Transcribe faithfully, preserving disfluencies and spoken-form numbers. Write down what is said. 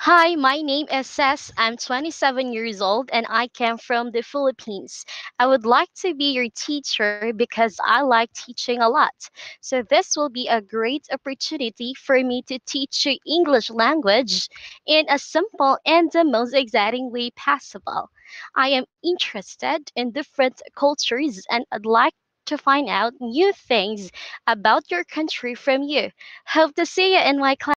Hi, my name is Ses. I'm twenty-seven years old and I came from the Philippines. I would like to be your teacher because I like teaching a lot. So, this will be a great opportunity for me to teach you English language in a simple and the most exciting way possible. I am interested in different cultures and I'd like to find out new things about your country from you. Hope to see you in my class.